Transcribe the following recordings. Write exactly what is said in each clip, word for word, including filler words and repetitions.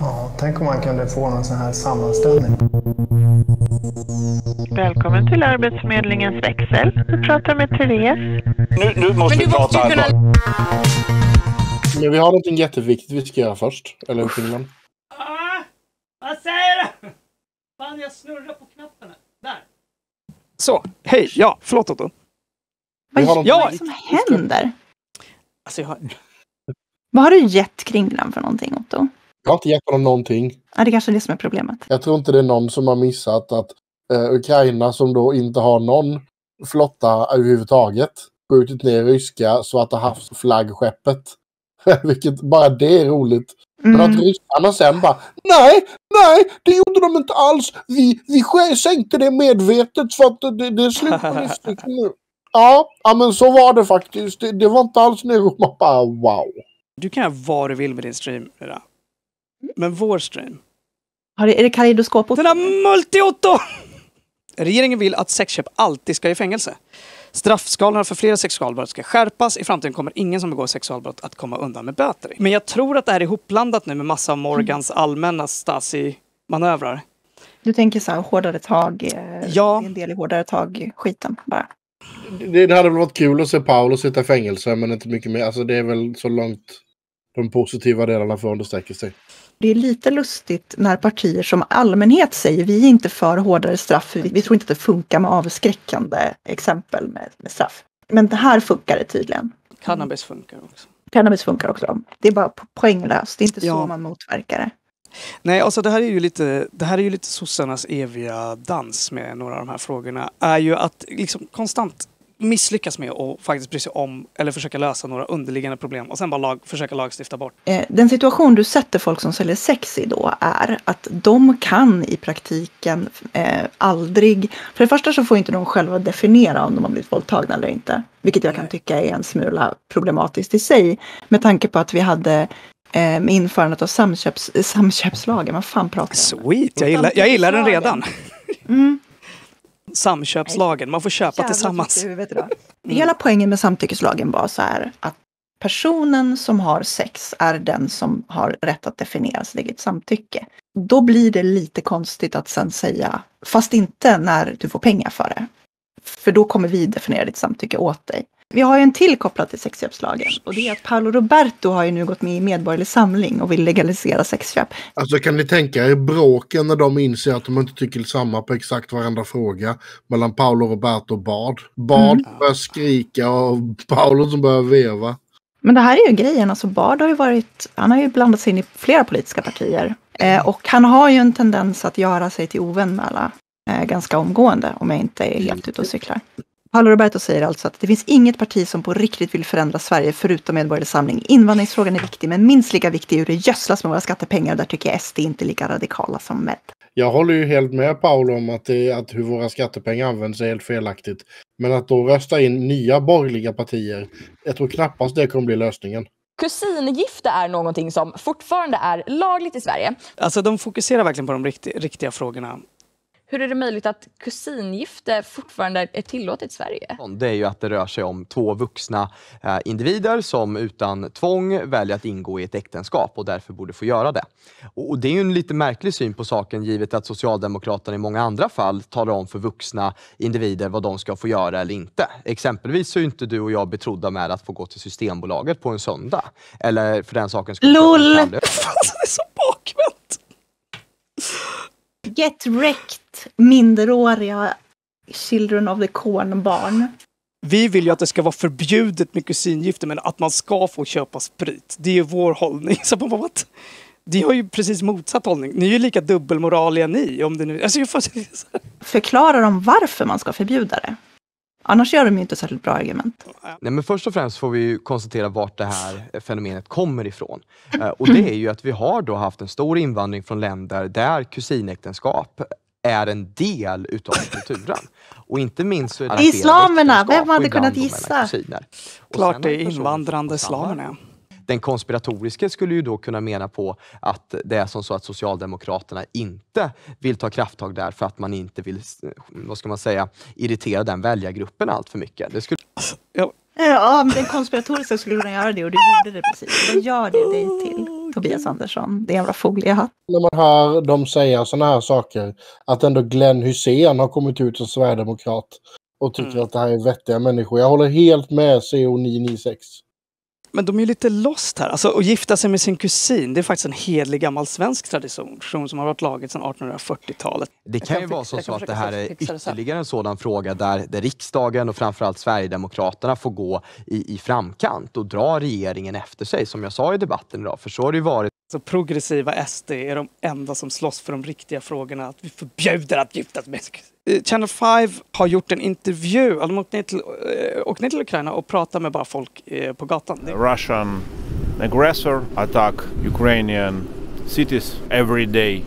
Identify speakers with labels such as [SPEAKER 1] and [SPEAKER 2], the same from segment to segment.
[SPEAKER 1] Ja, tänk om man kunde få någon sån här sammanställning.
[SPEAKER 2] Välkommen till Arbetsförmedlingens växel. Du pratar med Therese.
[SPEAKER 3] Nu, nu måste vi prata här. Kunna...
[SPEAKER 4] Men vi har någonting jätteviktigt vi ska göra först. Eller hur, Finland?
[SPEAKER 5] Ah, vad säger du? Fan, jag snurrar på knapparna. Där. Så, hej. Ja, förlåt Otto.
[SPEAKER 6] Vad
[SPEAKER 4] Vi har någonting-
[SPEAKER 6] är det som händer?
[SPEAKER 5] Alltså, jag har...
[SPEAKER 6] Vad har du gett Kringlan för någonting, Otto?
[SPEAKER 4] Jag har inte gett honom någonting.
[SPEAKER 6] Ja, det är kanske är det som är problemet.
[SPEAKER 4] Jag tror inte det är någon som har missat att eh, Ukraina, som då inte har någon flotta överhuvudtaget, skjutit ner ryska Svarta havsflaggskeppet. Vilket bara det är roligt. Men att
[SPEAKER 6] Mm.
[SPEAKER 4] ryssarna sen bara, nej, nej, det gjorde de inte alls. Vi, vi sk- sänkte det medvetet för att det, det är slut på livscykeln nu. Ja, ja, men så var det faktiskt. Det, det var inte alls ner och man bara, wow.
[SPEAKER 5] Du kan göra vad du vill med din stream idag. Men vår stream.
[SPEAKER 6] Har det, är det kaleidoskop, Otto?
[SPEAKER 5] Den har multi-Otto! Regeringen vill att sexköp alltid ska i fängelse. Straffskalorna för flera sexualbrott ska skärpas. I framtiden kommer ingen som begår sexualbrott att komma undan med böter. Men jag tror att det här är ihopblandat nu med massa av Morgans allmänna Stasi-manövrar.
[SPEAKER 6] Du tänker så här, hårdare tag, eh,
[SPEAKER 5] Ja.
[SPEAKER 6] en del i hårdare tag-skiten bara.
[SPEAKER 4] Det, det hade väl varit kul att se Paolo sitta i fängelse, men inte mycket mer. Alltså det är väl så långt de positiva delarna för understräcker sig.
[SPEAKER 6] Det är lite lustigt när partier som allmänhet säger vi är inte för hårdare straff, vi, vi tror inte att det funkar med avskräckande exempel med, med straff. Men det här funkar det tydligen.
[SPEAKER 5] Cannabis funkar också.
[SPEAKER 6] Cannabis funkar också. Det är bara po- poänglöst, det är inte
[SPEAKER 5] Ja.
[SPEAKER 6] så man motverkar det.
[SPEAKER 5] Nej, alltså det här är ju lite, det här är ju lite sossarnas eviga dans med några av de här frågorna. Är ju att liksom konstant misslyckas med att faktiskt bry sig om eller försöka lösa några underliggande problem och sen bara lag, försöka lagstifta bort.
[SPEAKER 6] Eh, Den situation du sätter folk som säljer sex i då är att de kan i praktiken eh, aldrig... För det första så får inte de själva definiera om de har blivit våldtagna eller inte. Vilket jag kan
[SPEAKER 5] Nej.
[SPEAKER 6] tycka är en smula problematiskt i sig. Med tanke på att vi hade eh, med införandet av samköps, samköpslagen. Vad fan pratar jag om?
[SPEAKER 5] Sweet, jag gillar, jag gillar den redan.
[SPEAKER 6] Mm.
[SPEAKER 5] Samköpslagen, man får köpa
[SPEAKER 6] Jävla
[SPEAKER 5] tillsammans.
[SPEAKER 6] sitt i huvudet idag. Hela poängen med samtyckeslagen var så här att personen som har sex är den som har rätt att definiera sitt eget samtycke. Då blir det lite konstigt att sen säga, fast inte när du får pengar för det. För då kommer vi definiera ditt samtycke åt dig. Vi har ju en till kopplat till sexköpslagen. Och det är att Paolo Roberto har ju nu gått med i Medborgerlig Samling och vill legalisera sexköp.
[SPEAKER 4] Alltså kan ni tänka er bråken när de inser att de inte tycker samma på exakt varandra fråga mellan Paolo Roberto och Bard. Bard
[SPEAKER 6] Mm.
[SPEAKER 4] börjar skrika och Paolo som börjar veva.
[SPEAKER 6] Men det här är ju grejen, alltså Bard har ju varit, han har ju blandat sig in i flera politiska partier. Eh, och han har ju en tendens att göra sig till ovän med alla eh, ganska omgående, om jag inte är helt ute och cyklar. Paolo Roberto säger alltså att det finns inget parti som på riktigt vill förändra Sverige förutom Medborgerlig Samling. Invandringsfrågan är viktig, men minst lika viktig är hur det gödslas med våra skattepengar. Där tycker jag S D inte är lika radikala som Med.
[SPEAKER 4] Jag håller ju helt med Paolo om att, det, att hur våra skattepengar används är helt felaktigt. Men att då rösta in nya borgerliga partier, jag tror knappast det kommer bli lösningen.
[SPEAKER 7] Kusingifte är någonting som fortfarande är lagligt i Sverige.
[SPEAKER 5] Alltså de fokuserar verkligen på de riktiga, riktiga frågorna.
[SPEAKER 7] Hur är det möjligt att kusingifte fortfarande är tillåtet i Sverige?
[SPEAKER 8] Det är ju att det rör sig om två vuxna eh, individer som utan tvång väljer att ingå i ett äktenskap och därför borde få göra det. Och, och det är ju en lite märklig syn på saken givet att Socialdemokraterna i många andra fall talar om för vuxna individer vad de ska få göra eller inte. Exempelvis så är inte du och jag betrodda med att få gå till Systembolaget på en söndag. Eller för den saken skulle
[SPEAKER 6] LOL!
[SPEAKER 5] Fan, det är så bakvänt!
[SPEAKER 6] Get wrecked, minderåriga children of the corn barn.
[SPEAKER 5] Vi vill ju att det ska vara förbjudet med kusingifte, men att man ska få köpa sprit. Det är ju vår hållning. Så på vad? De har ju precis motsatt hållning. Ni är ju lika dubbelmoraliga ni. Om det nu... alltså, jag får...
[SPEAKER 6] Förklarar de varför man ska förbjuda det? Annars gör de ju inte särskilt bra argument.
[SPEAKER 8] Nej, men först och främst får vi ju konstatera vart det här fenomenet kommer ifrån. Eh, och det är ju att vi har då haft en stor invandring från länder där kusinäktenskap är en del utav kulturen. Och inte minst så är det
[SPEAKER 6] Islamerna,
[SPEAKER 8] äktenskap
[SPEAKER 6] vem hade
[SPEAKER 8] och ibland
[SPEAKER 6] kunnat
[SPEAKER 8] då mellan
[SPEAKER 6] gissa?
[SPEAKER 8] kusiner. Och
[SPEAKER 5] Klart
[SPEAKER 8] sen
[SPEAKER 5] det
[SPEAKER 8] har
[SPEAKER 5] är
[SPEAKER 8] personer
[SPEAKER 5] invandrande
[SPEAKER 8] som får stanna.
[SPEAKER 5] islamerna.
[SPEAKER 8] Den konspiratoriska skulle ju då kunna mena på att det är som så att Socialdemokraterna inte vill ta krafttag där för att man inte vill, vad ska man säga, irritera den väljargruppen allt för mycket. Det skulle...
[SPEAKER 6] Ja, men den konspiratoriska skulle kunna göra det och det gjorde det precis. Vad gör det dig till? Tobias Andersson. Det är en jävla foliehatt.
[SPEAKER 4] När man hör dem säga såna här saker, att ändå Glenn Hussein har kommit ut som sverigedemokrat och tycker mm. att det här är vettiga människor. Jag håller helt med C O nio nio sex.
[SPEAKER 5] Men de är ju lite lost här. Alltså, att gifta sig med sin kusin, det är faktiskt en hedlig gammal svensk tradition som har varit laget sedan artonhundrafyrtiotalet.
[SPEAKER 8] Det kan ju vara så, så att det här är ytterligare en sådan fråga där, där riksdagen och framförallt Sverigedemokraterna får gå i, i framkant och dra regeringen efter sig, som jag sa i debatten idag. För så har det ju varit.
[SPEAKER 5] Så progressiva S D är de enda som slåss för de riktiga frågorna, att vi förbjuder att gifta sig med sin kusin. Channel fem har gjort en intervju, de åkte ner till, åkte ner till Ukraina och pratade med bara folk på gatan.
[SPEAKER 9] Russian aggressor attack Ukrainian cities every day.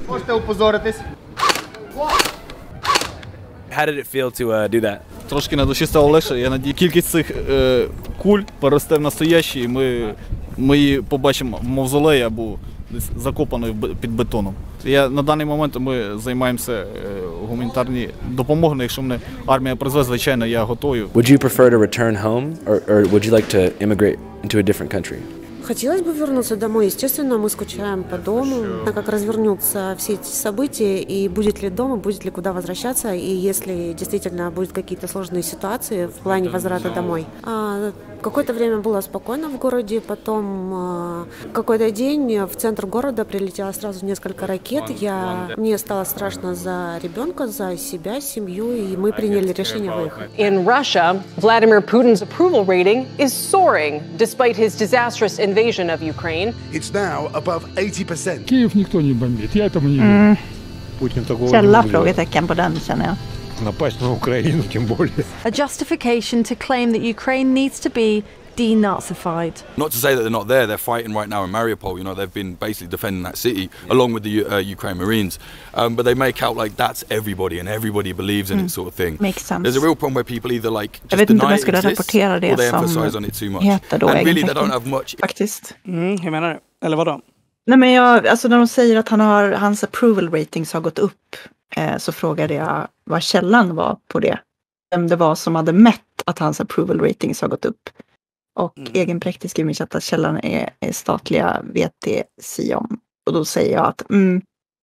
[SPEAKER 10] How did it feel to uh, do that?
[SPEAKER 11] Трошки на душі стало легше. Я надію, кількість цих е, куль переросте в настоящі, і ми, ми її побачимо в мавзолеї або десь закопаною під бетоном. Я, на даний момент ми займаємося е, гуманітарною допомогою. Якщо мене армія призве, звичайно, я готовий.
[SPEAKER 10] Would you prefer to return home, or, or would you like to immigrate into a different country?
[SPEAKER 12] Хотелось бы вернуться домой. Естественно, мы скучаем по дому. Как развернутся все эти события, и будет ли дома, будет ли куда возвращаться, и если действительно будут какие-то сложные ситуации в плане возврата домой. А, какое-то время было спокойно в городе, потом а, какой-то день в центр города прилетело сразу несколько ракет. Я, мне стало страшно за ребенка, за себя, семью, и мы приняли решение выехать.
[SPEAKER 13] In Russia, Vladimir Putin's approval rating is soaring, despite his disastrous invasion of Ukraine.
[SPEAKER 14] It's now above eighty percent.
[SPEAKER 15] Киев никто не бомбит, я этому не верю.
[SPEAKER 6] Путин такого Källa frågetecken på den, känner jag.
[SPEAKER 15] Напасть на Украину, тем более.
[SPEAKER 16] A justification to claim that Ukraine needs to be denazified.
[SPEAKER 17] Not to say that they're not there, they're fighting right now in Mariupol. You know, they've been basically defending that city along with the uh, Ukraine Marines. Um, but they make out like that's everybody and everybody believes in mm. it sort of thing.
[SPEAKER 6] Makes sense.
[SPEAKER 17] There's a real problem where people either like just
[SPEAKER 6] deny
[SPEAKER 17] it exists or
[SPEAKER 6] they
[SPEAKER 17] emphasize on it too much. And really they don't have much.
[SPEAKER 6] Faktiskt.
[SPEAKER 5] Mm, hur menar du? Eller vadå?
[SPEAKER 6] Nej, men jag, alltså när de säger att han har, hans approval ratings har gått upp, eh, så frågade jag vad källan var på det. Vem det var som hade mätt att hans approval ratings har gått upp. Och mm. egenpräktigt skriver min chatt att källan är, är statliga V T Sion. Och då säger jag att mm,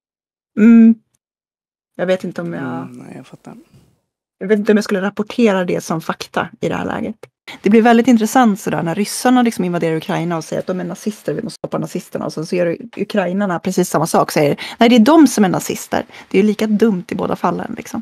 [SPEAKER 6] mm, jag vet inte om jag...
[SPEAKER 5] Mm, nej, jag fattar.
[SPEAKER 6] Jag vet inte om jag skulle rapportera det som fakta i det här läget. Det blir väldigt intressant sådär när ryssarna liksom invaderar Ukraina och säger att de är nazister, vi måste stoppa nazisterna. Och sen så gör ukrainarna precis samma sak, säger nej, det är de som är nazister. Det är ju lika dumt i båda fallen liksom.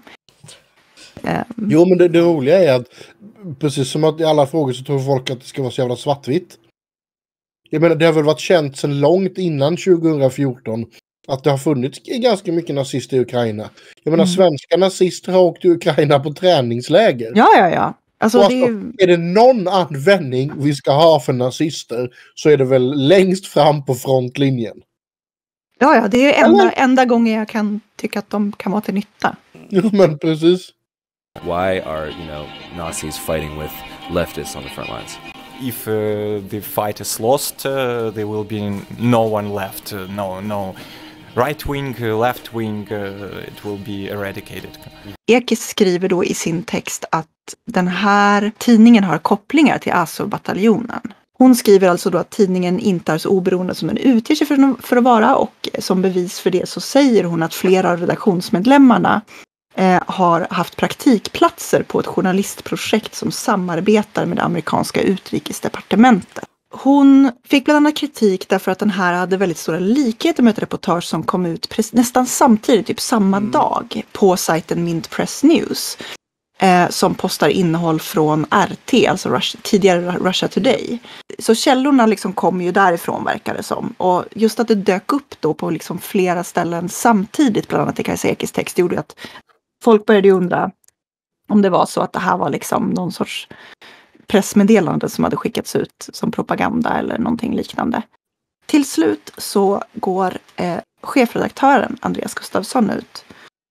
[SPEAKER 4] Um. Jo, men det, det roliga är att precis som att i alla frågor så tror folk att det ska vara så jävla svartvitt. Jag menar, det har väl varit känt sedan långt innan tjugo fjorton att det har funnits ganska mycket nazister i Ukraina. Jag menar, mm. svenska nazister har åkt till Ukraina på träningsläger.
[SPEAKER 6] Ja, ja, ja. Alltså,
[SPEAKER 4] alltså,
[SPEAKER 6] det är...
[SPEAKER 4] är det någon användning vi ska ha för nazister så är det väl längst fram på frontlinjen.
[SPEAKER 6] Ja, ja, det är enda, enda gången jag kan tycka att de kan vara till nytta.
[SPEAKER 4] Jo, men precis.
[SPEAKER 10] Why are, you know, Nazis fighting with leftists on the front lines?
[SPEAKER 18] If uh, the fight is lost, uh, there will be no one left. Uh, no, no right wing, uh, left wing. Uh, it will be eradicated.
[SPEAKER 6] Ekis skriver då i sin text att den här tidningen har kopplingar till Azov-bataljonen. Hon skriver alltså då att tidningen inte är så oberoende som den utger sig för, för att vara, och som bevis för det så säger hon att flera av redaktionsmedlemmarna eh, har haft praktikplatser på ett journalistprojekt som samarbetar med det amerikanska utrikesdepartementet. Hon fick bland annat kritik därför att den här hade väldigt stora likheter med ett reportage som kom ut pres- nästan samtidigt, typ samma mm. dag, på sajten Mint Press News. Eh, som postar innehåll från R T, alltså Russia, tidigare Russia Today. Så källorna liksom kom ju därifrån, verkar det som. Och just att det dök upp då på liksom flera ställen samtidigt, bland annat i Kajsa Ekis text, gjorde att folk började undra om det var så att det här var liksom någon sorts pressmeddelande som hade skickats ut som propaganda eller någonting liknande. Till slut så går eh, chefredaktören Andreas Gustafsson ut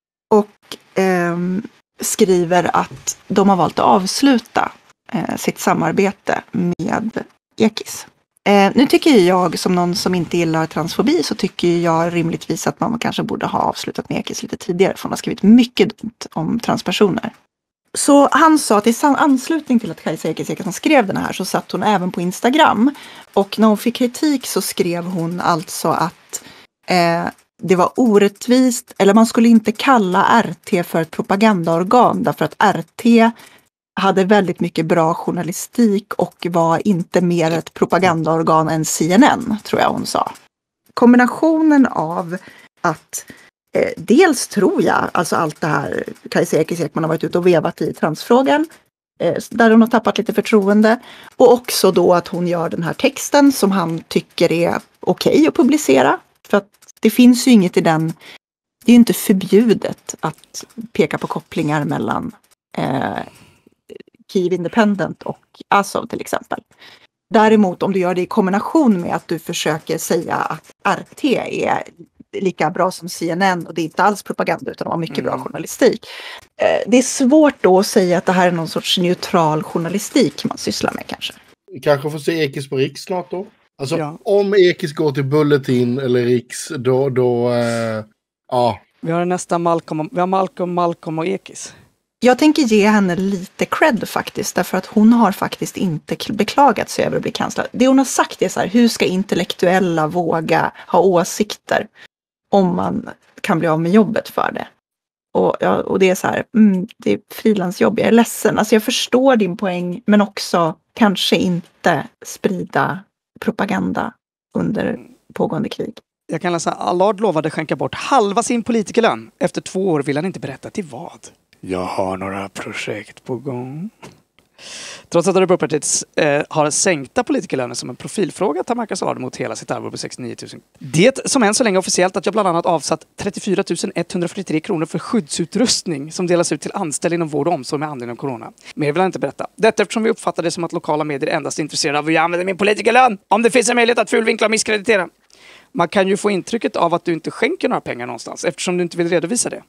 [SPEAKER 6] och eh, skriver att de har valt att avsluta eh, sitt samarbete med Ekis. Eh, nu tycker jag, som någon som inte gillar transfobi, så tycker jag rimligtvis att man kanske borde ha avslutat med Ekis lite tidigare, för hon har skrivit mycket dumt om transpersoner. Så han sa att i anslutning till att Kajsa Ekis Ekesson skrev den här så satt hon även på Instagram. Och när hon fick kritik så skrev hon alltså att eh, det var orättvist, eller man skulle inte kalla R T för ett propagandaorgan därför att R T hade väldigt mycket bra journalistik och var inte mer ett propagandaorgan än C N N, tror jag hon sa. Kombinationen av att eh, dels tror jag, alltså allt det här Kajsa Ekis Ekman har varit ute och vevat i transfrågan, eh, där hon har tappat lite förtroende, och också då att hon gör den här texten som han tycker är okej att publicera, för att det finns ju inget i den, det är ju inte förbjudet att peka på kopplingar mellan eh, Kyiv Independent och Azov till exempel. Däremot om du gör det i kombination med att du försöker säga att R T är lika bra som C N N och det är inte alls propaganda utan det var mycket mm. bra journalistik. Eh, det är svårt då att säga att det här är någon sorts neutral journalistik man sysslar med kanske.
[SPEAKER 4] Vi kanske får se Ekis på Riks snart då. Alltså
[SPEAKER 5] Ja.
[SPEAKER 4] om Ekis går till Bulletin eller Riks då, då eh, ja.
[SPEAKER 5] Vi har nästa Malcolm, vi har Malcolm, Malcolm och Ekis.
[SPEAKER 6] Jag tänker ge henne lite cred faktiskt, därför att hon har faktiskt inte beklagat sig över att bli kanslad. Det hon har sagt är så här, hur ska intellektuella våga ha åsikter om man kan bli av med jobbet för det? Och, ja, och det är så här, mm, det är frilansjobb, jag är ledsen. Alltså jag förstår din poäng, men också kanske inte sprida propaganda under pågående krig.
[SPEAKER 5] Jag kan läsa, Allard lovade skänka bort halva sin politikerlön. Efter två år vill han inte berätta till vad. Jag har några projekt på gång. Trots att Republikpartiet eh, har sänkta politikerlöner som en profilfråga tar Marcus Allard mot hela sitt arvode på sextionio tusen. Det som än så länge officiellt att jag bland annat avsatt trettiofyra tusen etthundrafyrtiotre kronor för skyddsutrustning som delas ut till anställda inom vård och omsorg med anledning av corona. Mer vill han inte berätta. Detta eftersom vi uppfattar det som att lokala medier endast är intresserade av hur jag använder min politikerlön. Om det finns en möjlighet att fulvinkla och misskreditera. Man kan ju få intrycket av att du inte skänker några pengar någonstans eftersom du inte vill redovisa det.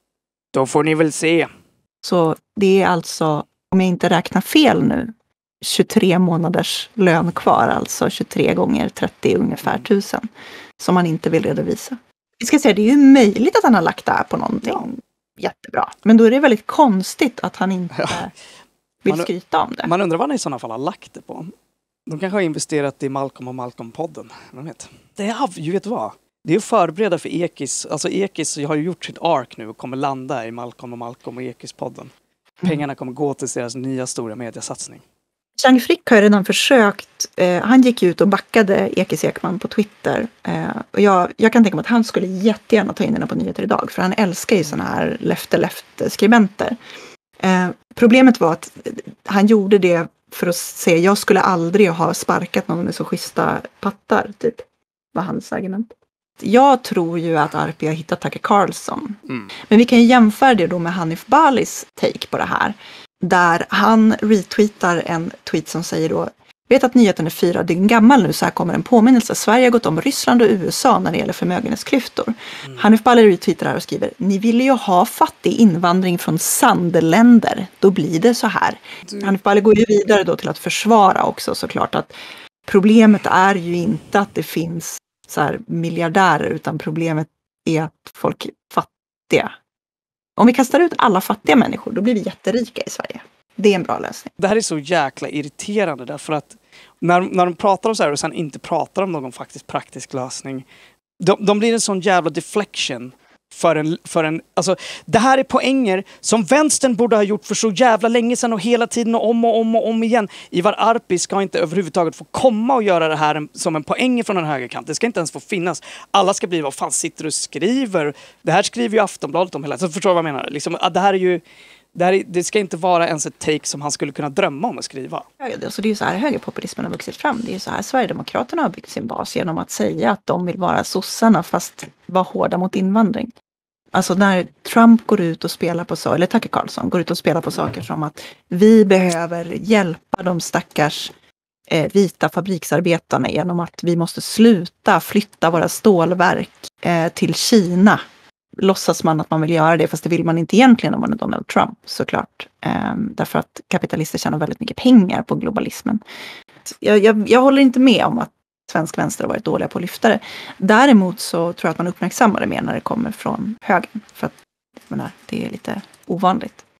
[SPEAKER 5] Då får ni väl se.
[SPEAKER 6] Så det är alltså, om jag inte räknar fel nu, tjugotre månaders lön kvar, alltså tjugotre gånger trettio ungefär tusen, som man inte vill redovisa. Vi ska säga, det är ju möjligt att han har lagt det här på någonting ja. jättebra. Men då är det väldigt konstigt att han inte ja. vill
[SPEAKER 5] man,
[SPEAKER 6] skryta om det.
[SPEAKER 5] Man undrar vad han i sådana fall har lagt det på. De kanske har investerat i Malcolm och Malcolm-podden. Vem vet? Det är, ju vet vad? Det är ju förbereda för Ekis. Alltså Ekis har ju gjort sitt ark nu och kommer landa i Malcolm och Malcolm och Ekis-podden. Pengarna kommer gå till deras nya stora mediesatsning.
[SPEAKER 6] Chang Frick har redan försökt. Eh, han gick ut och backade Ekis Ekman på Twitter. Eh, och jag, jag kan tänka mig att han skulle jättegärna ta in den på Nyheter idag. För han älskar ju sådana här left-left-skribenter. Eh, problemet var att han gjorde det för att säga jag skulle aldrig ha sparkat någon med så schyssta pattar. Typ, var hans argument. Jag tror ju att R P har hittat Tucker Carlson. Mm. Men vi kan ju jämföra det då med Hanif Balis take på det här. Där han retweetar en tweet som säger då, vet att nyheten är fyra dygn gammal nu, så här kommer en påminnelse. Sverige har gått om Ryssland och U S A när det gäller förmögenhetsklyftor. Mm. Hanif Bali retweetar här och skriver, ni vill ju ha fattig invandring från sandländer. Då blir det så här. Mm. Hanif Bali går ju vidare då till att försvara också såklart att problemet är ju inte att det finns så här miljardärer, utan problemet är att folk är fattiga. Om vi kastar ut alla fattiga människor, då blir vi jätterika i Sverige. Det är en bra lösning.
[SPEAKER 5] Det här är så jäkla irriterande därför att när, när de pratar om så här och sen inte pratar om någon faktiskt praktisk lösning, de, de blir en sån jävla deflection för en, för en, alltså det här är poänger som vänstern borde ha gjort för så jävla länge sedan och hela tiden och om och om och om igen. Ivar Arpi ska inte överhuvudtaget få komma och göra det här som en poäng från en högerkant. Det ska inte ens få finnas. Alla ska bli, vad fan sitter du och skriver? Det här skriver ju Aftonbladet om hela tiden. Så förstår du vad jag menar? Liksom, det här är ju Det, här är, det ska inte vara ens ett take som han skulle kunna drömma om att skriva.
[SPEAKER 6] Alltså det är ju så här högerpopulismen har vuxit fram. Det är ju så här Sverigedemokraterna har byggt sin bas genom att säga att de vill vara sossarna fast vara hårda mot invandring. Alltså när Trump går ut och spelar på så, eller Tucker Carlson går ut och spelar på saker som att vi behöver hjälpa de stackars eh, vita fabriksarbetarna genom att vi måste sluta flytta våra stålverk eh, till Kina. Låtsas man att man vill göra det, fast det vill man inte egentligen om man är Donald Trump såklart. Eh, därför att kapitalister tjänar väldigt mycket pengar på globalismen. Jag, jag, jag håller inte med om att svensk vänster har varit dåliga på att lyfta det. Däremot så tror jag att man uppmärksammar det mer när det kommer från högern. För att menar, det är lite ovanligt.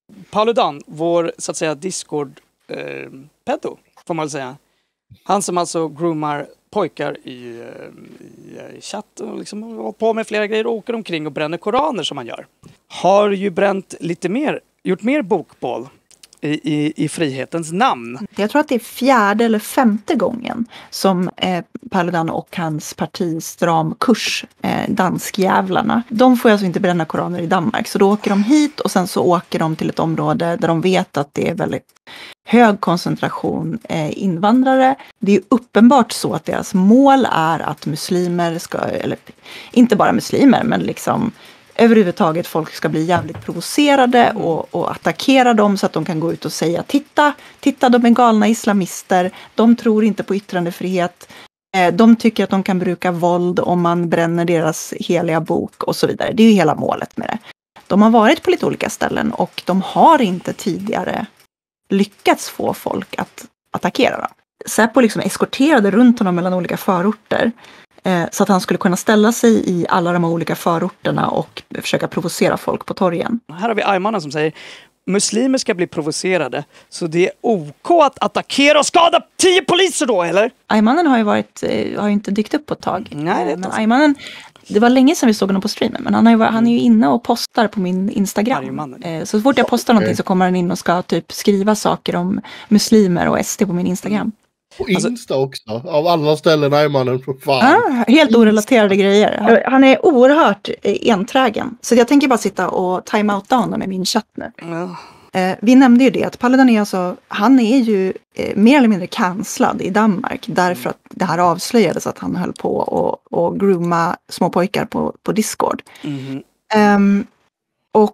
[SPEAKER 5] Paludan, vår så att säga Discord-pedo, får man väl säga. Han som alltså groomar pojkar i, i, i chatt och liksom håller på med flera grejer och åker omkring och bränner koraner som man gör. Har ju bränt lite mer, gjort mer bokbål i, i, i frihetens namn.
[SPEAKER 6] Jag tror att det är fjärde eller femte gången som eh, Paludan och hans parti Stram kurs, eh, danskjävlarna, de får alltså inte bränna koraner i Danmark. Så då åker de hit och sen så åker de till ett område där de vet att det är väldigt hög koncentration eh, invandrare. Det är ju uppenbart så att deras mål är att muslimer ska, eller inte bara muslimer, men liksom överhuvudtaget folk ska bli jävligt provocerade och, och attackera dem så att de kan gå ut och säga titta, titta de är galna islamister, de tror inte på yttrandefrihet, eh, de tycker att de kan bruka våld om man bränner deras heliga bok och så vidare. Det är ju hela målet med det. De har varit på lite olika ställen och de har inte tidigare lyckats få folk att attackera dem. Säpo liksom eskorterade runt honom mellan olika förorter eh, så att han skulle kunna ställa sig i alla de olika förorterna och försöka provocera folk på torgen.
[SPEAKER 5] Här har vi Aymanen som säger muslimer ska bli provocerade så det är OK att attackera och skada tio poliser då, eller?
[SPEAKER 6] Aymanen har ju varit, eh, har ju inte dykt upp på ett tag.
[SPEAKER 5] Nej, det är
[SPEAKER 6] men Aymanen, det var länge sedan vi såg honom på streamen, men han är ju, han är ju inne och postar på min Instagram. Eh, så fort jag postar någonting så kommer han in och ska typ skriva saker om muslimer och S D på min Instagram.
[SPEAKER 4] På Insta också, av alla ställen är mannen för fan.
[SPEAKER 6] Ah, helt orelaterade grejer. Han är oerhört enträgen. Så jag tänker bara sitta och time-outa honom i min chatt nu.
[SPEAKER 5] Mm.
[SPEAKER 6] Eh, vi nämnde ju det att Paludan är alltså, han är ju eh, mer eller mindre cancellad i Danmark därför att det här avslöjades att han höll på och, och grooma små pojkar på, på Discord.
[SPEAKER 5] Mm.
[SPEAKER 6] Um, och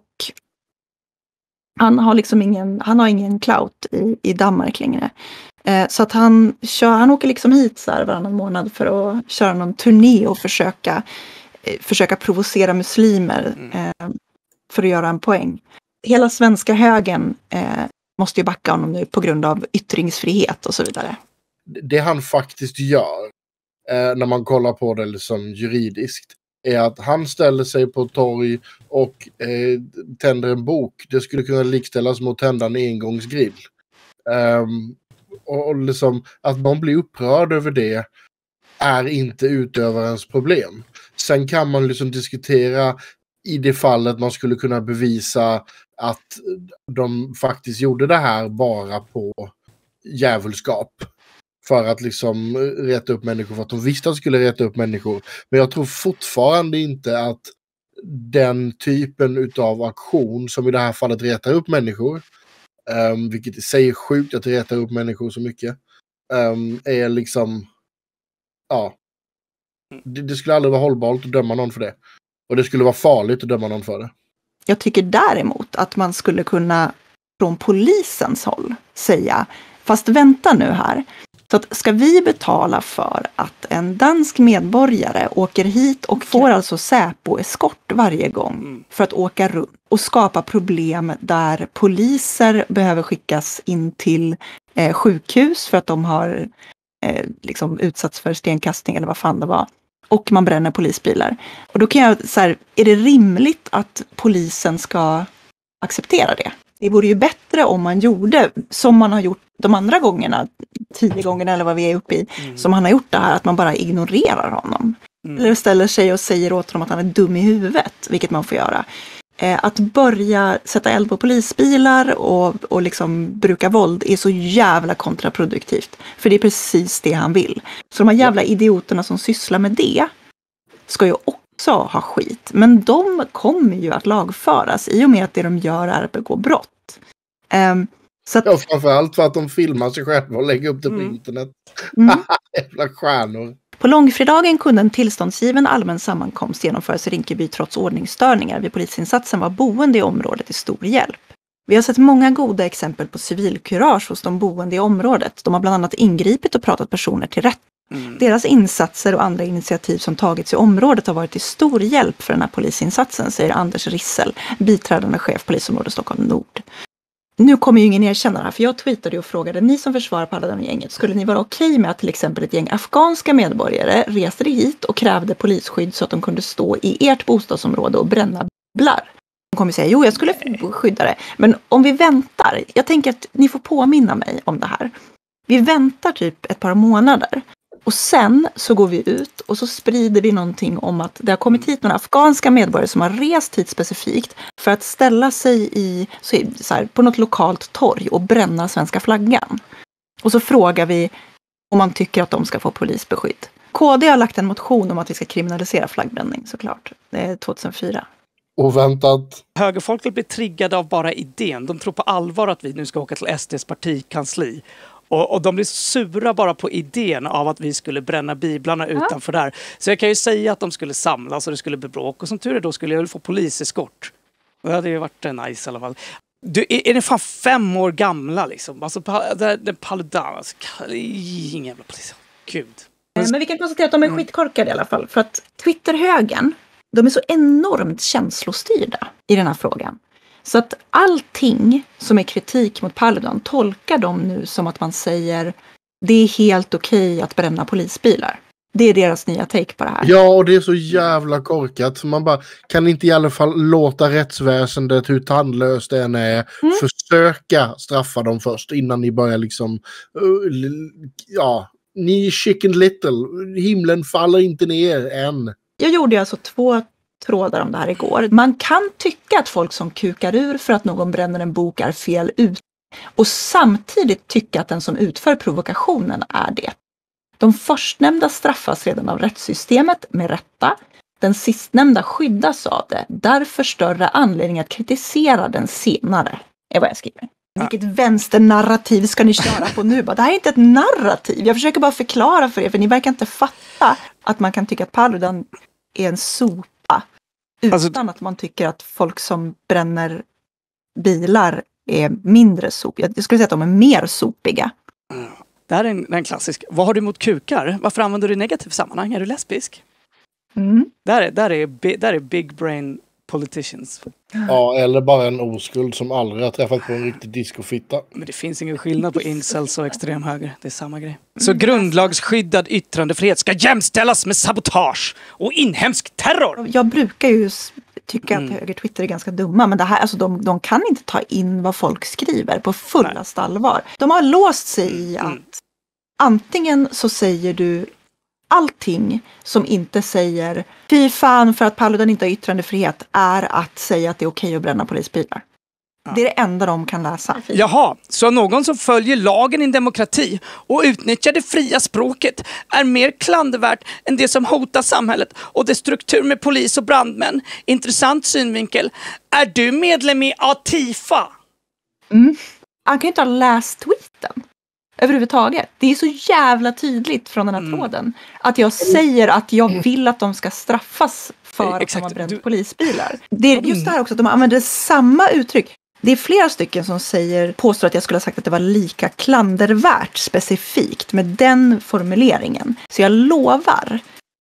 [SPEAKER 6] han har liksom ingen, han har ingen clout i, i Danmark längre. Eh, så att han, kör, han åker liksom hit så här varannan månad för att köra någon turné och försöka, eh, försöka provocera muslimer eh, för att göra en poäng. Hela svenska högen eh, måste ju backa honom nu på grund av yttringsfrihet och så vidare.
[SPEAKER 4] Det han faktiskt gör eh, när man kollar på det liksom juridiskt är att han ställer sig på ett torg och eh, tänder en bok. Det skulle kunna likställas mot tända en engångsgrill. Um, och, och liksom att man blir upprörd över det är inte utövarens problem. Sen kan man liksom diskutera i det fallet man skulle kunna bevisa att de faktiskt gjorde det här bara på djävulskap. För att liksom reta upp människor, för att de visste att de skulle reta upp människor. Men jag tror fortfarande inte att den typen utav aktion som i det här fallet retar upp människor, um, vilket i sig är sjukt att reta upp människor så mycket, um, är liksom, ja, det, det skulle aldrig vara hållbart att döma någon för det. Och det skulle vara farligt att döma någon för det.
[SPEAKER 6] Jag tycker däremot att man skulle kunna från polisens håll säga, fast vänta nu här. Så att ska vi betala för att en dansk medborgare åker hit och får alltså Säpo-eskort varje gång för att åka runt och skapa problem där poliser behöver skickas in till eh, sjukhus för att de har eh, liksom utsatts för stenkastning eller vad fan det var. Och man bränner polisbilar. Och då kan jag så här, är det rimligt att polisen ska acceptera det? Det vore ju bättre om man gjorde som man har gjort de andra gångerna, tio gångerna eller vad vi är uppe i, mm. som han har gjort det här, att man bara ignorerar honom. Mm. Eller ställer sig och säger åt honom att han är dum i huvudet, vilket man får göra. Eh, att börja sätta eld på polisbilar och, och liksom bruka våld är så jävla kontraproduktivt. För det är precis det han vill. Så de här jävla idioterna som sysslar med det ska ju också ha skit. Men de kommer ju att lagföras i och med att det de gör är att begå brott. Um, så att...
[SPEAKER 4] Ja, framförallt för att de filmar sig själva och lägger upp det på mm. internet.
[SPEAKER 6] Mm.
[SPEAKER 4] Jävla stjärnor.
[SPEAKER 6] På långfredagen kunde en tillståndsgiven allmän sammankomst genomföras i Rinkeby trots ordningsstörningar. Vid polisinsatsen var boende i området till stor hjälp. Vi har sett många goda exempel på civilkurage hos de boende i området. De har bland annat ingripit och pratat personer till rätt. Mm. Deras insatser och andra initiativ som tagits i området har varit till stor hjälp för den här polisinsatsen, säger Anders Rissel, biträdande chef polisområde Stockholm Nord. Nu kommer ju ingen erkänna det här, för jag tweetade och frågade, ni som försvarar Paludan-gänget, skulle ni vara okej med att till exempel ett gäng afghanska medborgare reste hit och krävde polisskydd så att de kunde stå i ert bostadsområde och bränna bilar? De kommer säga, jo jag skulle skydda det. Men om vi väntar, jag tänker att ni får påminna mig om det här. Vi väntar typ ett par månader. Och sen så går vi ut och så sprider vi någonting om att det har kommit hit några afghanska medborgare som har rest hit specifikt för att ställa sig i, så här, på något lokalt torg och bränna svenska flaggan. Och så frågar vi om man tycker att de ska få polisbeskydd. K D har lagt en motion om att vi ska kriminalisera flaggbränning såklart. Det är tjugohundrafyra.
[SPEAKER 4] Oväntat.
[SPEAKER 5] Högerfolket blir triggade av bara idén. De tror på allvar att vi nu ska åka till S D:s partikansli. Och, och de blir sura bara på idén av att vi skulle bränna biblarna ja. utanför där. Så jag kan ju säga att de skulle samlas och det skulle bli bråk. Och som tur är då skulle jag väl få poliseskort. Och det hade ju varit nice i alla fall. Du, är, är ni fan fem år gamla liksom? Alltså, det, det Paludan, alltså, ingen jävla polis. Gud.
[SPEAKER 6] Men vi kan konstatera att de är skitkorkade i alla fall. För att Twitterhögern, de är så enormt känslostyrda i den här frågan. Så att allting som är kritik mot Paludan tolkar de nu som att man säger det är helt okej att bränna polisbilar. Det är deras nya take på det här.
[SPEAKER 4] Ja, och det är så jävla korkat. Man bara kan inte i alla fall låta rättsväsendet, hur tandlöst det än är, mm. försöka straffa dem först innan ni börjar liksom uh, ja, ni är chicken little. Himlen faller inte ner än.
[SPEAKER 6] Jag gjorde alltså två trådar om det här igår. Man kan tycka att folk som kukar ur för att någon bränner en bok är fel ut och samtidigt tycka att den som utför provokationen är det. De förstnämnda straffas redan av rättssystemet med rätta. Den sistnämnda skyddas av det. Därför större anledning att kritisera den senare är vad jag skriver. Vilket vänsternarrativ ska ni köra på nu? Det här är inte ett narrativ. Jag försöker bara förklara för er, för ni verkar inte fatta att man kan tycka att Paludan är en sopa. Utan alltså, att man tycker att folk som bränner bilar är mindre sopiga. Jag skulle säga att de är mer sopiga.
[SPEAKER 5] Det här är en, en klassisk. Vad har du mot kukar? Varför använder du i negativt sammanhang? Är du lesbisk?
[SPEAKER 6] Mm.
[SPEAKER 5] Där är, där, är, där är big brain politicians.
[SPEAKER 4] Ja, eller bara en oskuld som aldrig har träffat på en riktig discofitta.
[SPEAKER 5] Men det finns ingen skillnad på incels och extremhöger. Det är samma grej. Så grundlagsskyddad yttrandefrihet ska jämställas med sabotage och inhemsk terror.
[SPEAKER 6] Jag brukar ju tycka mm. att höger Twitter är ganska dumma. Men det här, alltså, de, de kan inte ta in vad folk skriver på fullast allvar. De har låst sig i att mm. antingen så säger du allting som inte säger fy fan för att Paludan inte har yttrandefrihet är att säga att det är okej att bränna polisbilar. Ja. Det är det enda de kan läsa.
[SPEAKER 5] Jaha, så någon som följer lagen i en demokrati och utnyttjar det fria språket är mer klandervärt än det som hotar samhället och dess struktur med polis och brandmän. Intressant synvinkel. Är du medlem i Atifa?
[SPEAKER 6] Mm. Han kan inte ha läst tweeten. Överhuvudtaget. Det är så jävla tydligt från den här mm. tråden. Att jag säger att jag vill att de ska straffas för att de har bränt du... polisbilar. Det är just det här också att de använder samma uttryck. Det är flera stycken som säger, påstår att jag skulle ha sagt att det var lika klandervärt specifikt med den formuleringen. Så jag lovar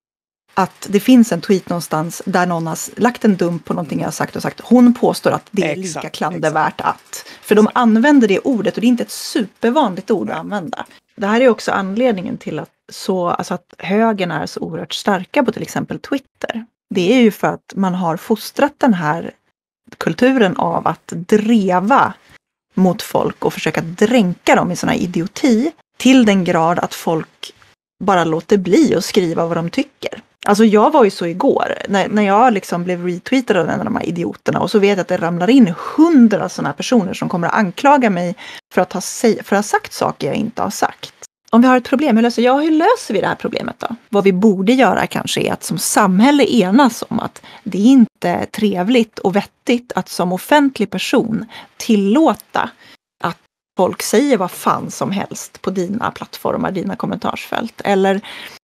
[SPEAKER 6] att det finns en tweet någonstans där någon har lagt en dump på någonting jag har sagt och sagt. Hon påstår att det är exakt, lika klandervärt exakt. att. För de använder det ordet och det är inte ett supervanligt ord att använda. Det här är också anledningen till att, så, alltså att högern är så oerhört starka på till exempel Twitter. Det är ju för att man har fostrat den här kulturen av att dreva mot folk och försöka dränka dem i såna idioti till den grad att folk bara låter bli att skriva vad de tycker. Alltså jag var ju så igår, när, när jag liksom blev retweetad av en av de här idioterna och så vet jag att det ramlar in hundra sådana personer som kommer att anklaga mig för att ha, för att ha sagt saker jag inte har sagt. Om vi har ett problem, hur löser, ja, hur löser vi det här problemet då? Vad vi borde göra kanske är att som samhälle enas om att det är inte trevligt och vettigt att som offentlig person tillåta att folk säger vad fan som helst på dina plattformar, dina kommentarsfält. Eller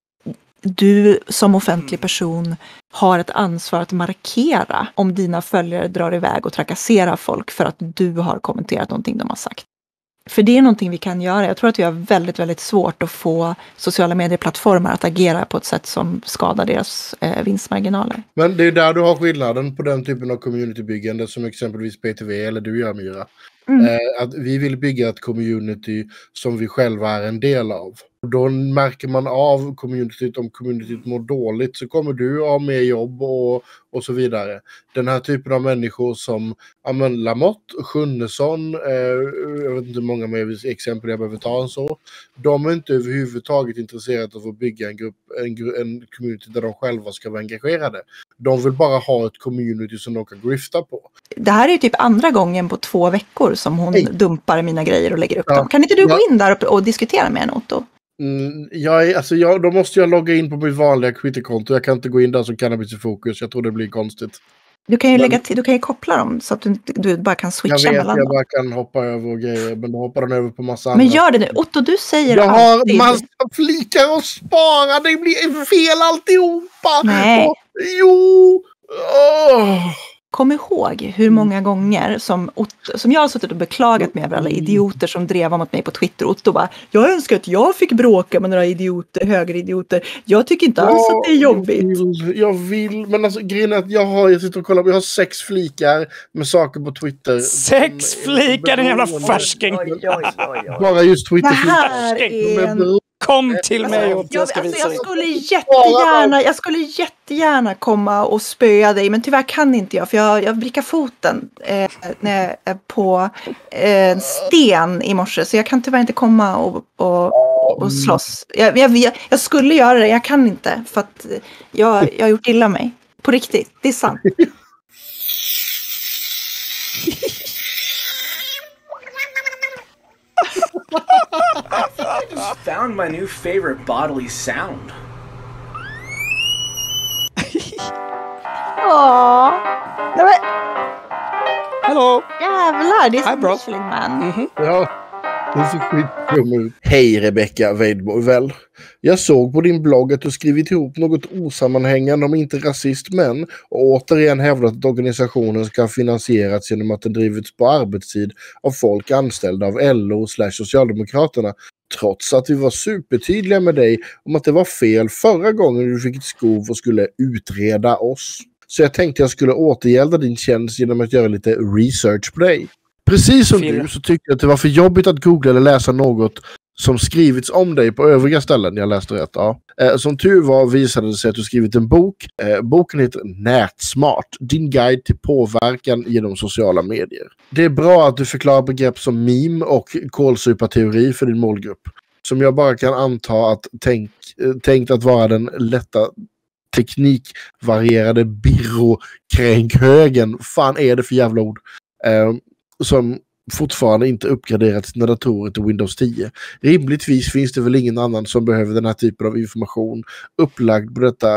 [SPEAKER 6] du som offentlig person har ett ansvar att markera om dina följare drar iväg och trakasserar folk för att du har kommenterat någonting de har sagt. För det är någonting vi kan göra. Jag tror att vi har väldigt, väldigt svårt att få sociala medieplattformar att agera på ett sätt som skadar deras eh, vinstmarginaler.
[SPEAKER 4] Men det är där du har skillnaden på den typen av communitybyggande som exempelvis P T V eller du gör, Myra. Mm. Eh, att vi vill bygga ett community som vi själva är en del av. Då märker man av communityt, om communityt mår dåligt så kommer du ha mer jobb och, och så vidare. Den här typen av människor som ja, men Lamotte, Sjunnesson, eh, jag vet inte hur många mer exempel jag behöver ta en så. De är inte överhuvudtaget intresserade av att bygga en grupp, en, en community där de själva ska vara engagerade. De vill bara ha ett community som de kan grifta på.
[SPEAKER 6] Det här är ju typ andra gången på två veckor som hon hey. dumpar mina grejer och lägger upp ja. dem. Kan inte du ja. gå in där och, och diskutera med henne, Otto?
[SPEAKER 4] Mm, jag är, alltså jag, då måste jag logga in på mitt vanliga Twitterkonto. Jag kan inte gå in där som Cannabis i fokus. Jag tror det blir konstigt.
[SPEAKER 6] Du kan ju, lägga till, du kan ju koppla dem så att du, du bara kan switcha
[SPEAKER 4] jag vet,
[SPEAKER 6] mellan
[SPEAKER 4] jag
[SPEAKER 6] dem.
[SPEAKER 4] bara kan hoppa över och grejer. Men då hoppar den över på massa
[SPEAKER 6] men
[SPEAKER 4] andra.
[SPEAKER 6] Men gör det nu. Otto, du säger
[SPEAKER 4] jag
[SPEAKER 6] alltid.
[SPEAKER 4] Jag har massa flikar och spara. Det blir fel alltihopa.
[SPEAKER 6] Nej.
[SPEAKER 4] Och, jo. Oh.
[SPEAKER 6] Kom ihåg hur många gånger som, Otto, som jag har suttit och beklagat mig över alla idioter som drev mot mig på Twitter. Otto bara, jag önskar att jag fick bråka med några idioter, högeridioter. Jag tycker inte alls ja, att det är jobbigt.
[SPEAKER 4] Jag vill, jag vill men alltså grejen är att jag har, jag sitter och kollar, jag har sex flikar med saker på Twitter.
[SPEAKER 5] Sex som, flikar, en jävla färsking.
[SPEAKER 6] Oj, oj, oj, oj.
[SPEAKER 4] Bara just Twitter.
[SPEAKER 6] Det här är en...
[SPEAKER 5] Kom till mig och
[SPEAKER 6] jag, ska visa alltså, jag skulle jättegärna jag skulle jättegärna komma och spöa dig, men tyvärr kan inte jag för jag, jag blickar foten eh, när jag är på eh, sten i morse, så jag kan tyvärr inte komma och, och, och slåss. Jag, jag, jag skulle göra det, jag kan inte för att jag, jag har gjort illa mig. På riktigt, det är sant.
[SPEAKER 19] I just found my new favorite bodily sound.
[SPEAKER 6] Åh.
[SPEAKER 5] Hallå.
[SPEAKER 6] Jävlar, det är
[SPEAKER 5] Hi, bro.
[SPEAKER 6] så man.
[SPEAKER 5] Mm-hmm.
[SPEAKER 4] Ja. Det ser skitdum ut. Hej Rebecca Weidmo-Uvell. Jag såg på din blogg att du skrivit ihop något osammanhängande om inte rasist men och återigen hävdat att organisationen ska ha finansierats genom att den drivits på arbetstid av folk anställda av L O slash Socialdemokraterna, trots att vi var supertydliga med dig om att det var fel förra gången du fick ett skov och skulle utreda oss. Så jag tänkte jag skulle återgälda din tjänst genom att göra lite research på dig. Precis som Fyra. du så tyckte jag att det var för jobbigt att googla eller läsa något som skrivits om dig på övriga ställen. Jag läste rätt, ja. Eh, som tur var visade det sig att du skrivit en bok. Eh, boken heter Nätsmart. Din guide till påverkan genom sociala medier. Det är bra att du förklarar begrepp som meme och kolsypateori för din målgrupp. Som jag bara kan anta att tänk, eh, tänkt att vara den lätta teknikvarierade birrokränkhögen. Fan är det för jävla ord? Eh, som fortfarande inte uppgraderat sina datorer till Windows tio. Rimligtvis finns det väl ingen annan som behöver den här typen av information upplagd på detta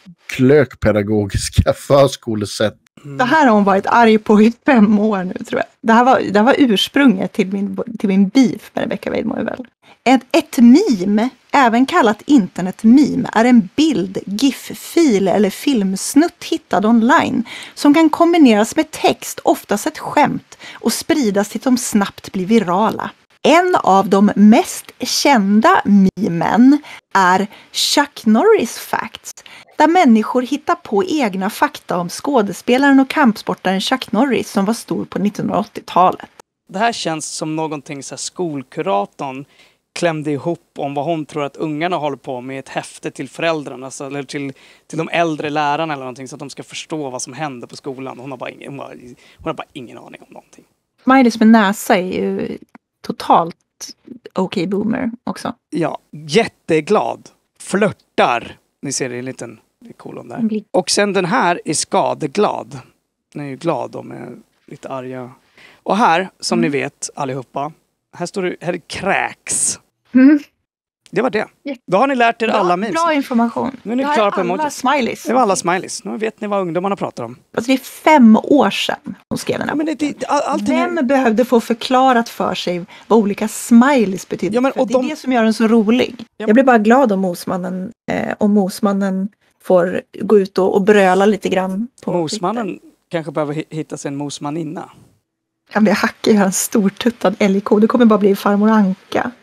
[SPEAKER 4] klökpedagogiska förskolesätt.
[SPEAKER 6] Mm. Det här har hon varit arg på i fem år nu, tror jag. Det här var, det här var ursprunget till min, till min beef med Rebecca Weidmo-Uvell. Ett, ett meme, även kallat internet-meme, är en bild, GIF-fil eller filmsnutt hittad online som kan kombineras med text, oftast ett skämt, och spridas till de snabbt blir virala. En av de mest kända memen är Chuck Norris Facts, där människor hittar på egna fakta om skådespelaren och kampsportaren Chuck Norris som var stor på nittonhundraåttiotalet.
[SPEAKER 5] Det här känns som någonting så här skolkuratorn klämde ihop om vad hon tror att ungarna håller på med, ett häfte till föräldrarna, alltså, eller till, till de äldre lärarna eller någonting, så att de ska förstå vad som händer på skolan. Hon har bara ingen, hon har, hon har bara ingen aning om någonting.
[SPEAKER 6] Smileys med näsa är ju totalt okej boomer också.
[SPEAKER 5] Ja, jätteglad. Flörtar. Ni ser det i en liten kolon där. Mm. Och sen den här är skadeglad. Den är ju glad, de är lite arga. Och här, som mm. ni vet allihopa, här står det, här är kräks. Mm. Det var det. Då har ni lärt er bra, alla memes.
[SPEAKER 6] Bra information.
[SPEAKER 5] Nu är ni
[SPEAKER 6] det
[SPEAKER 5] klara på
[SPEAKER 6] alla
[SPEAKER 5] emojis.
[SPEAKER 6] Smileys.
[SPEAKER 5] Det var alla smileys. Nu vet ni vad ungdomarna pratar om.
[SPEAKER 6] Alltså det är fem år sedan hon skrev den här.
[SPEAKER 5] Men det, det, all,
[SPEAKER 6] Vem är... behövde få förklarat för sig vad olika smileys betyder? Ja, men, och det de... är det som gör den så rolig. Ja, men... Jag blir bara glad om Mosmannen, eh, om Mosmannen får gå ut och, och bröla lite grann. På
[SPEAKER 5] Mosmannen Twitter. Kanske behöver hitta sig en mosmaninna.
[SPEAKER 6] Han blir hackig, har en stortuttad L I K. Det kommer bara bli farmor Anka.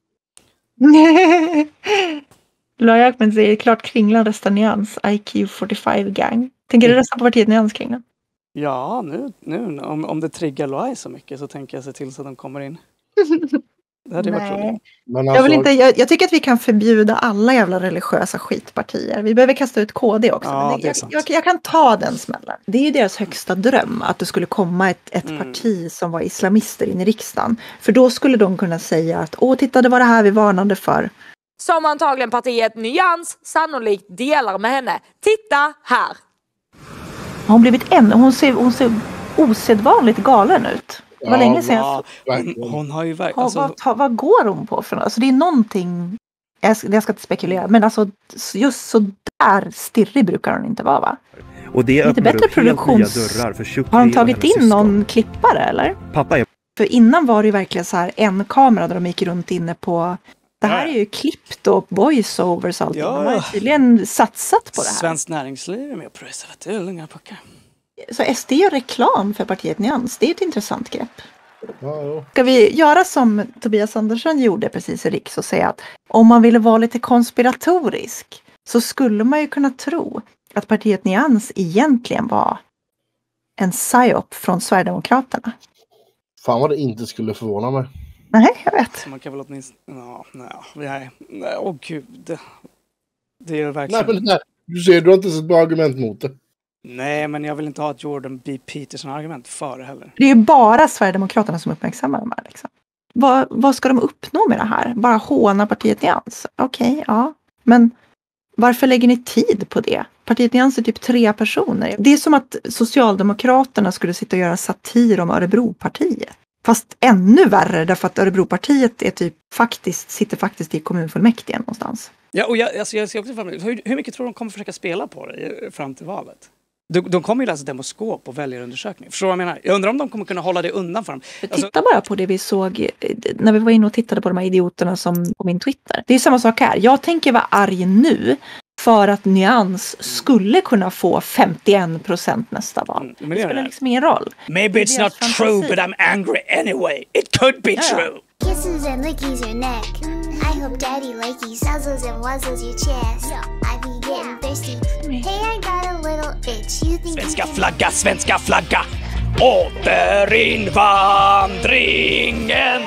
[SPEAKER 6] Löjakmen säger klart Kringlan röstar Nyans I Q fyrtiofem gang. Tänker du rösta på partiet Nyans, Kringlan?
[SPEAKER 5] Ja, nu, nu om, om det triggar Loai så mycket så tänker jag se till så att de kommer in. Det hade varit roligt.
[SPEAKER 4] Men
[SPEAKER 6] Jag, vill
[SPEAKER 4] alltså-
[SPEAKER 6] inte, jag, jag tycker att vi kan förbjuda alla jävla religiösa skitpartier. Vi behöver kasta ut K D också.
[SPEAKER 5] Ja,
[SPEAKER 6] men
[SPEAKER 5] det är
[SPEAKER 6] jag,
[SPEAKER 5] sant.
[SPEAKER 6] jag, jag kan ta den smällen. Det är ju deras högsta dröm att det skulle komma ett, ett
[SPEAKER 5] Mm.
[SPEAKER 6] parti som var islamister in i riksdagen. För då skulle de kunna säga att åh, titta, det var det här vi varnade för.
[SPEAKER 20] Som antagligen partiet Nyans sannolikt delar med henne. Titta här!
[SPEAKER 6] Har hon blivit en? Hon ser, hon ser osedvanligt galen ut. Det var
[SPEAKER 4] Ja,
[SPEAKER 6] länge sedan jag
[SPEAKER 5] Ja,
[SPEAKER 6] såg.
[SPEAKER 5] hon, hon har ju verkligen...
[SPEAKER 6] Ha,
[SPEAKER 5] Alltså,
[SPEAKER 6] vad, ta, vad går hon på för något? Alltså det är någonting, jag ska, jag ska inte spekulera, men alltså just så där stirrig brukar hon inte vara, va?
[SPEAKER 21] Och det
[SPEAKER 6] Lite
[SPEAKER 21] öppnar
[SPEAKER 6] bättre
[SPEAKER 21] upp helt nya
[SPEAKER 6] produktions-
[SPEAKER 21] dörrar för tjugotre
[SPEAKER 6] Har de
[SPEAKER 21] och
[SPEAKER 6] tagit
[SPEAKER 21] hennes
[SPEAKER 6] in
[SPEAKER 21] syskon.
[SPEAKER 6] någon klippare eller?
[SPEAKER 21] Pappa är
[SPEAKER 6] För innan var det ju verkligen så här en kamera där de gick runt inne på. Det här är ju klippt och voiceovers och allting.
[SPEAKER 5] Ja.
[SPEAKER 6] De har ju tydligen satsat på det här.
[SPEAKER 5] Svenskt Näringsliv är med på det, så det är lugna puckar.
[SPEAKER 6] Så S D gör reklam för partiet Nyans. Det är ett intressant grepp.
[SPEAKER 4] Ja, ja.
[SPEAKER 6] Ska vi göra som Tobias Andersson gjorde precis i Riks och säga att om man ville vara lite konspiratorisk så skulle man ju kunna tro att partiet Nyans egentligen var en psyop från Sverigedemokraterna.
[SPEAKER 4] Fan vad det inte skulle förvåna mig.
[SPEAKER 6] Nej, jag vet.
[SPEAKER 5] Så man kan väl åtminstone... Ja, nej, nej, nej, åh gud. Det, det är verkligen...
[SPEAKER 4] Nej, men nej, du ser, du har inte så bra argument mot det.
[SPEAKER 5] Nej, men jag vill inte ha ett Jordan B. Peterson-argument före heller.
[SPEAKER 6] Det är ju bara Sverigedemokraterna som uppmärksammar de här. Liksom. Vad, vad ska de uppnå med det här? Bara håna partiet Nyans? Okej, okay, ja. Men varför lägger ni tid på det? Partiet Nyans är typ tre personer. Det är som att Socialdemokraterna skulle sitta och göra satir om Örebropartiet. Fast ännu värre därför att Örebropartiet är typ faktiskt, sitter faktiskt i kommunfullmäktige någonstans.
[SPEAKER 5] Ja, och jag, alltså jag ser också fram emot, hur, hur mycket tror de kommer försöka spela på det i- fram till valet? De, de kommer ju läsa demoskop och väljarundersökning. Förstår du vad jag menar? Jag undrar om de kommer kunna hålla det undan för dem. Alltså,
[SPEAKER 6] Titta bara på det vi såg eh, när vi var inne och tittade på de här idioterna som på min Twitter. Det är samma sak här. Jag tänker vara arg nu för att Nyans skulle kunna få femtioen procent nästa val.
[SPEAKER 5] men
[SPEAKER 6] Det
[SPEAKER 5] det är
[SPEAKER 6] spelar
[SPEAKER 5] det.
[SPEAKER 6] liksom ingen roll.
[SPEAKER 5] Maybe it's not true, but I'm angry anyway. It could be true.
[SPEAKER 22] Kisses and lickies your neck. I hope daddy likey nuzzles and wuzzles your chest. I be getting thirsty. Hey, I got a little itch. You think
[SPEAKER 5] Svenska
[SPEAKER 22] you can...
[SPEAKER 5] flagga, svenska flagga. Återinvandringen.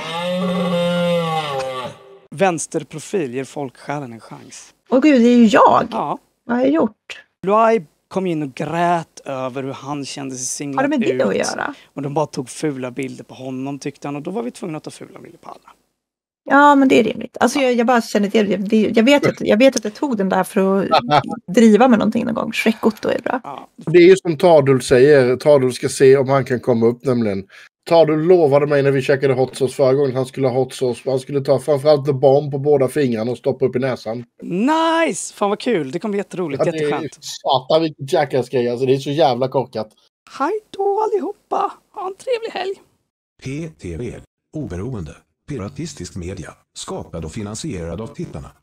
[SPEAKER 5] Vänsterprofil ger folksjälen en chans.
[SPEAKER 6] Åh gud, det är ju jag.
[SPEAKER 5] Ja.
[SPEAKER 6] Vad har jag gjort?
[SPEAKER 5] Luai kom in och grät över hur han kände sig singlad
[SPEAKER 6] Har det med det
[SPEAKER 5] ut.
[SPEAKER 6] att göra?
[SPEAKER 5] Och de bara tog fula bilder på honom, tyckte han. Och då var vi tvungna att ta fula bilder på alla.
[SPEAKER 6] Ja, men det är rimligt. Alltså jag, jag bara känner det, det jag, vet att, jag vet att jag tog den där för att driva med någonting någon gång. Shrek-Otto är bra.
[SPEAKER 4] Det är ju som Tardul säger. Tardul ska se om han kan komma upp nämligen. Tardul lovade mig när vi käkade hot sauce förra gången han skulle ha hot sauce. Han skulle ta framförallt the bomb på båda fingrarna och stoppa upp i näsan.
[SPEAKER 5] Nice! Fan vad kul. Det kommer bli jätteroligt.
[SPEAKER 4] Ja, det är
[SPEAKER 5] Jätteskönt.
[SPEAKER 4] satan vilket jackass-grej. Alltså det är så jävla korkat.
[SPEAKER 5] Hej då allihopa. Ha en trevlig helg.
[SPEAKER 23] P T V. Oberoende. Piratistisk media. Skapad och finansierad av tittarna.